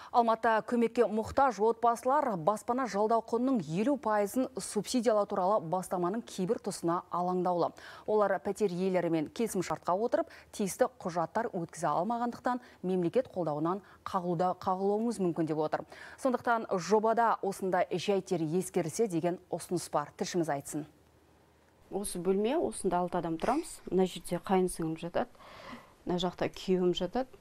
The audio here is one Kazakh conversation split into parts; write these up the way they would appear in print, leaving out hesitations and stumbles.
Алматыда көмекке мұқтаж отбасылар баспана жалдау құнының 50%-ын субсидиялау туралы бастаманың кейбір тұсына алаңдаулы. Олар пәтер иелерімен келісімшартқа отырып, тиісті құжаттар өткізе алмағандықтан мемлекет қолдауынан қағылуымыз мүмкін деп отыр. Сондықтан жобада осында жайттер ескерілсе деген ұсыныс бар. Тілшіміз айтсын. Осы бөлме, осында 6 адам тұрамыз. Мына жерде қайынсіңім жатады, мына жақта күйеуім жатады.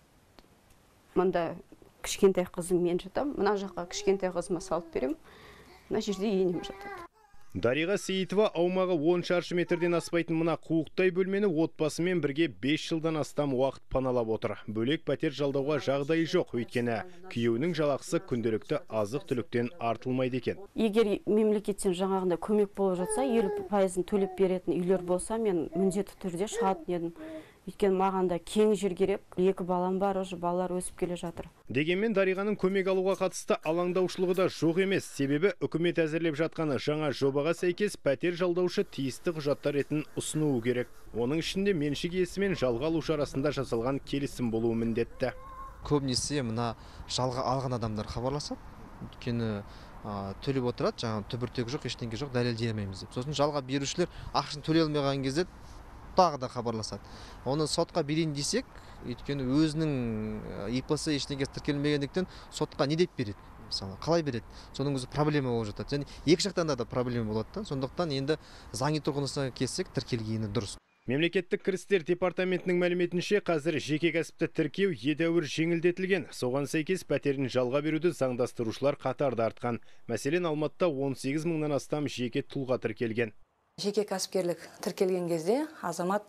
Мында кішкентай қызым мен жатам. Мына жаққа кішкентай қызыма салып берем. Мына жерде енем жатады. Дариға Сейітова аумағы 10 шаршы метрден аспайтын мына қуықтай бөлмені отбасымен бірге 5 жылдан астам уақыт паналап отыр. Бөлек пәтер жалдауға жағдайы жоқ, өйткені күйеуінің жалақысы күнделікті азық-түліктен артылмайды екен. Егер мемлекеттен жаңағында көмек болып жатса, 50%-ын төлеп беретін үйлер болса, мен міндетті түрде шығатын едім. Өйткені маған да кең жер керек. 2 балам бар, уже балалар өсіп келе жатыр. Дегенмен Дариғаның көмек алуға қатысты алаңдаушылығы да жоқ емес. Себебі үкімет әзірлеп жатқаны жаңа жобаға сәйкес пәтер жалдаушы тиісті құжаттар ретін ұсынуы керек. Оның ішінде меншік иесі мен жалға алушы арасында жасалған келісім болуы міндетті. Көбінесе мына жалға алған адамдар хабарласады. Өйткені төлеп отырады, жаңа түбіртегі жоқ, ештеңе жоқ, дәлелдей алмаймыз деп. Сосын жалға берушілер ақшаны төлей алмаған кезде тағы да хабарласады. Оны сотқа берейін десек, өйткені өзінің ИП-сы ештеңе тіркелмегендіктен сотқа не деп береді? Мысалы, қалай береді? Соның өзі проблема болып жатады. Және екі жақтан да проблема болады. Сондықтан енді заңи тұрғысына келсек, тіркелгені дұрыс. Мемлекеттік кірістер департаментінің мәліметінше қазір жеке кәсіпті тіркеу едәуір жеңілдетілген. Соған сәйкес пәтерін жалға беруді заңдастырушылар қатарда артқан. Мәселен, Алматыда 18 мыңнан астам жеке тұлға тіркелген. Жеке кәсіпкерлік тіркелген кезде азамат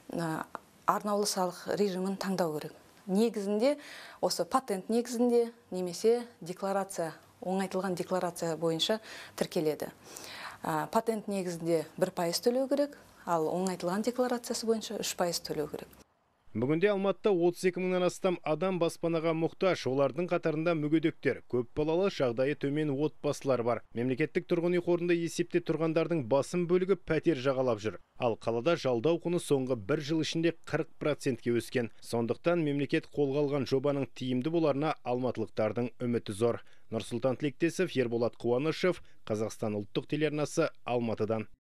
арнаулы салық режимін таңдау керек. Негізінде осы патент негізінде немесе декларация, оңайтылған декларация бойынша тіркеледі. Патент негізінде 1% төлеу керек, ал оңайтылған декларациясы бойынша 3% төлеу керек. Бүгінде Алматыда 32 мыңнан астам адам баспанаға мұқтаж, олардың қатарында мүгедектер, көп балалы жағдайы төмен отбасылар бар. Мемлекеттік тұрғын үй қорында есепте тұрғандардың басым бөлігі пәтер жағалап жүр. Ал қалада жалдау құны соңғы 1 жыл ішінде 40%-ке өскен. Сондықтан мемлекет қолға алған жобаның тиімді боларына алматылықтардың үміті зор. Нұрсұлтан Тілектесов, Ерболат Қуанышев, Қазақстан ұлттық телеарнасы, Алматыдан.